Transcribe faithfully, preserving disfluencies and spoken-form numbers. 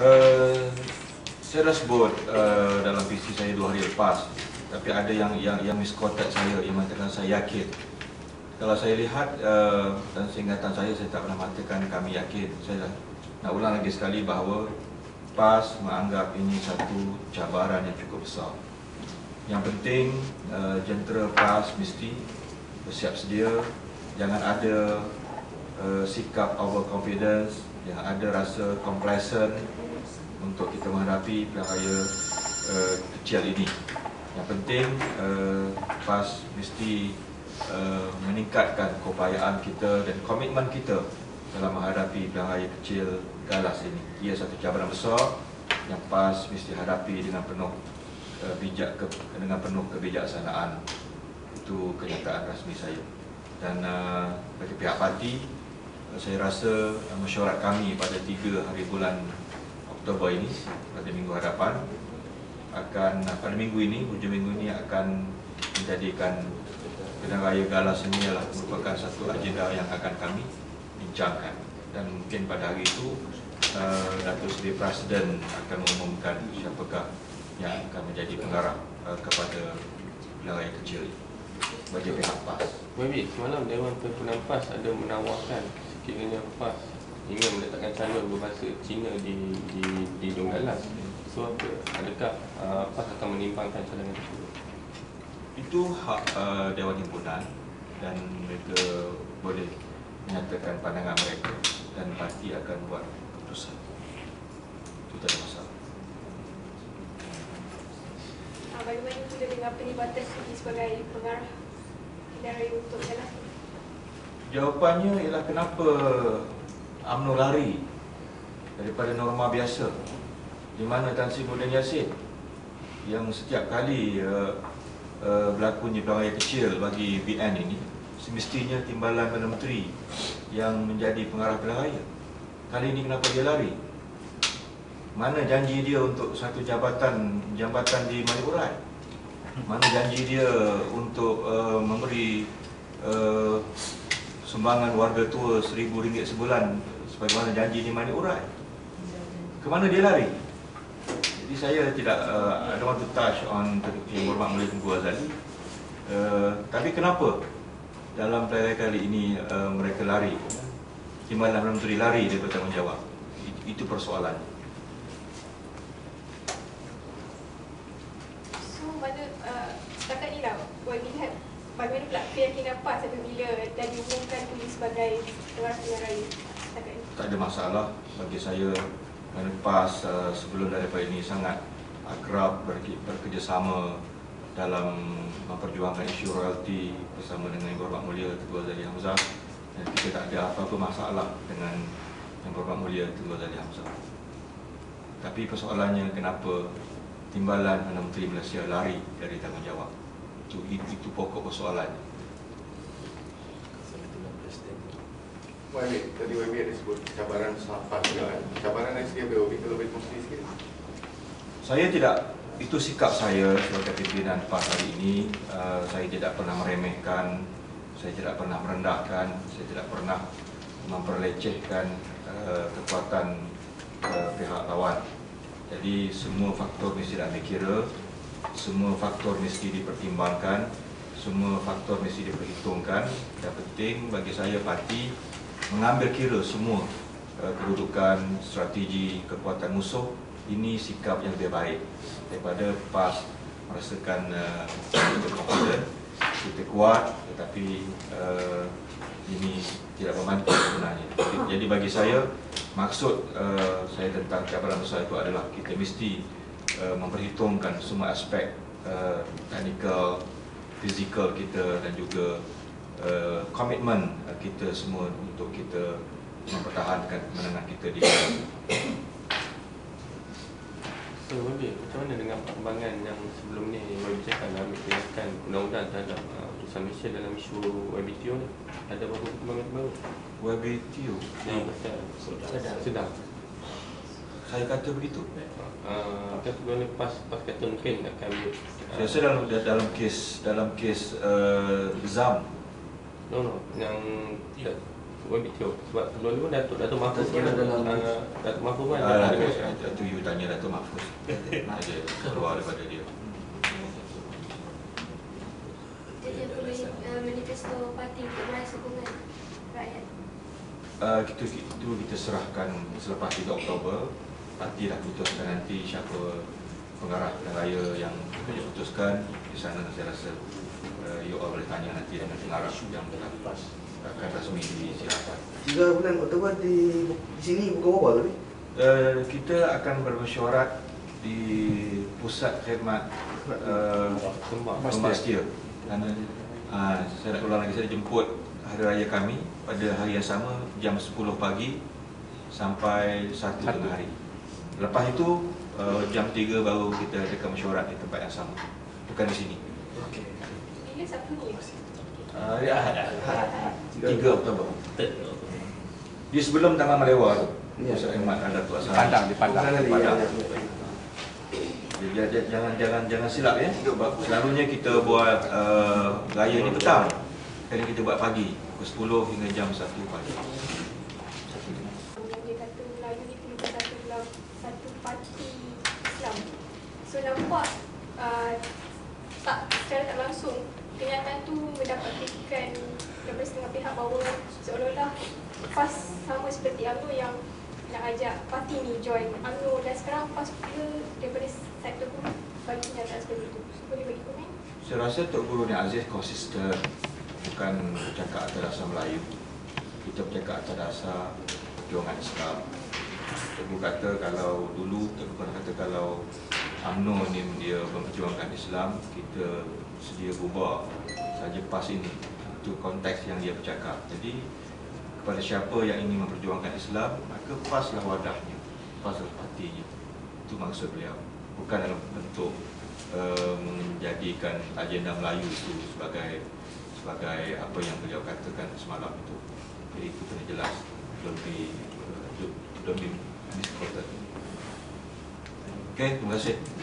Uh, saya dah sebut uh, dalam P C saya dua hari lepas, tapi ada yang yang yang miscontact saya, yang mengatakan saya yakin. Kalau saya lihat uh, dan seingatan saya, saya tak pernah mengatakan kami yakin. Saya nak ulang lagi sekali bahawa P A S menganggap ini satu cabaran yang cukup besar. Yang penting uh, jentera P A S mesti bersiap sedia, jangan ada uh, sikap overconfidence, jangan ada rasa complacent untuk kita menghadapi pilihan raya uh, kecil ini. Yang penting uh, P A S mesti uh, meningkatkan keupayaan kita dan komitmen kita dalam menghadapi pilihan raya kecil galas ini. Ia satu cabaran besar yang P A S mesti hadapi dengan penuh uh, bijak ke, dengan penuh kebijaksanaan. Itu kenyataan rasmi saya. Dan uh, bagi pihak parti, uh, saya rasa uh, mesyuarat kami pada tiga hari bulan Oktober ini, pada minggu hadapan, akan pada minggu ini, hujung minggu ini akan menjadikan pilihan raya galas ini adalah merupakan satu agenda yang akan kami bincangkan. Dan mungkin pada hari itu uh, Datuk Seri Presiden akan mengumumkan siapakah yang akan menjadi pengarah uh, kepada pilihan raya kecil bagi pihak P A S. Baik, semalam Dewan Pimpinan P A S ada menawarkan sekiranya P A S ingin meletakkan calon berbahasa Cina di di di Donggala. So apa, adakah uh, P A S akan menimbangkan cadangan tersebut? Itu hak uh, Dewan Himpunan dan mereka boleh menyatakan pandangan mereka dan parti akan buat keputusan. Itu tak ada masalah. Bagaimana sudah dengan penlibatan segi sebagai pengarah pilihan raya untuk galas? Jawapannya ialah kenapa U M N O lari daripada norma biasa, di mana Tan Sri Muhyiddin Yassin yang setiap kali uh, uh, berlakunya pilihan raya kecil bagi B N ini, semestinya timbalan Perdana Menteri yang menjadi pengarah pilihan raya. Kali ini kenapa dia lari? Mana janji dia untuk satu jabatan jabatan di Maliurai? Mana janji dia untuk uh, memberi uh, sumbangan warga tua seribu ringgit sebulan sebagaimana janji di Maliurai? Kemana dia lari? Jadi saya tidak, uh, I don't want to touch on Yang Berhormat Menteri Tunku Azali. Uh, tapi kenapa dalam pilihan kali ini uh, mereka lari? Timbalan Perdana Menteri lari daripada tanggungjawab. Itu, itu persoalannya. Mana uh, setakat ni lah, buat lihat bagaimana pula keyakinan P A S apabila dah diumumkan Puli sebagai pengarah pilihan raya setakat ni? Tak ada masalah bagi saya, kerana P A S uh, sebelum daripada ini sangat akrab bekerjasama dalam memperjuangkan isu royalti bersama dengan Yang Berhormat Mulia Tengku Azali Hamzah, dan kita tak ada apa-apa masalah dengan Yang Berhormat Mulia Tengku Azali Hamzah. Tapi persoalannya kenapa timbalan Perdana Menteri Malaysia lari dari tanggungjawab? Itu, itu, itu pokok persoalannya. Y B, tadi Y B ada sebut cabaran Safat juga kan? Cabaran dari segi B O B, kalau boleh kongsi sikit. Saya tidak, itu sikap saya sebagai pimpinan P A S hari ini. uh, Saya tidak pernah meremehkan, saya tidak pernah merendahkan, saya tidak pernah memperlecehkan uh, kekuatan uh, pihak lawan. Jadi semua faktor mesti diambil kira, semua faktor mesti dipertimbangkan, semua faktor mesti diperhitungkan. Yang penting bagi saya parti mengambil kira semua uh, kedudukan, strategi, kekuatan musuh. Ini sikap yang lebih baik daripada P A S merasakan uh, kita confident, kita kuat, tetapi uh, ini tidak membantu sebenarnya. Jadi, jadi bagi saya, maksud uh, saya tentang cabaran besar itu adalah kita mesti uh, memperhitungkan semua aspek uh, teknikal, fizikal kita dan juga uh, komitmen uh, kita semua untuk kita mempertahankan kemenangan kita di So, Babi, macam mana dengan perkembangan yang sebelum ni Babi cakap dalam tindakan undang-undang terhadap uh, urusan Malaysia dalam isu Y B T O ni? Ada beberapa perkembangan baru? Y B T O? Yang pasal sedang. sedang. Saya kata begitu. Uh, kan sebelum ni PAS, PAS kata mungkin akan uh, Saya rasa dalam dalam kes dalam kes uh, Z A M. No, no, yang tak, Y B Teo. Sebab sebelum ni pun Datuk Datuk Mahfuz pun Tazkirah dalam- uh, Datuk Mahfuz pun Ah, ada Datuk mention. Datuk you tanya Datuk Mahfuz. Ada keluar daripada dia. Jadi apa mani- uh, manifesto parti untuk meraih sokongan rakyat? Uh, kita itu kita serahkan selepas tiga Oktober. Parti dah putuskan nanti siapa pengarah pilihan raya yang kita putuskan. Di sana saya rasa uh, you all boleh tanya nanti dengan pengarah yang telah akan rasmi disiapkan. Tiga bulan Oktober di, di sini pukul berapa tadi? Uh, kita akan bermesyuarat di pusat khidmat uh, Pembastia. Dan uh, saya nak ulang lagi, saya jemput hari raya kami pada hari yang sama jam sepuluh pagi sampai satu tengah hari. Lepas itu uh, jam tiga baru kita adakan mesyuarat di tempat yang sama. Bukan di sini. Okey. Bila Sabtu ni? Uh, ya, tiga Oktober. Di sebelum Taman Malewa tu. Ya. Pusat khidmat ada tu asal. Padang, di Padang. Bukan lagi, Padang. ya, ya. Jangan, jangan jangan jangan silap ya. Selalunya kita buat uh, raya ni petang. Kali kita buat pagi pukul sepuluh hingga jam satu pagi. Yang dia kata Melayu ni perlu satu dalam satu parti Islam. So nampak uh, tak secara tak langsung kenyataan tu mendapat kritikan daripada setengah pihak bahawa seolah-olah PAS sama seperti UMNO yang nak ajak parti ni join UMNO, dan sekarang PAS pula daripada sektor tu bagi kenyataan seperti itu. So, boleh bagi komen? Saya rasa Tok Guru Ni Aziz konsisten, bukan bercakap atas dasar Melayu. Kita bercakap atas dasar perjuangan Islam. Tok Guru kata kalau dulu, Tok Guru pernah kata kalau UMNO ni dia memperjuangkan Islam, kita sedia bubar saja PAS ini. Itu konteks yang dia bercakap. Jadi kepada siapa yang ingin memperjuangkan Islam, maka PAS lah wadahnya, PAS lah partinya. Itu maksud beliau. Bukan dalam bentuk uh, menjadikan agenda Melayu itu sebagai sebagai apa yang beliau katakan semalam itu. Jadi itu kena jelas, lebih uh, lebih misquoted. Okey, terima kasih.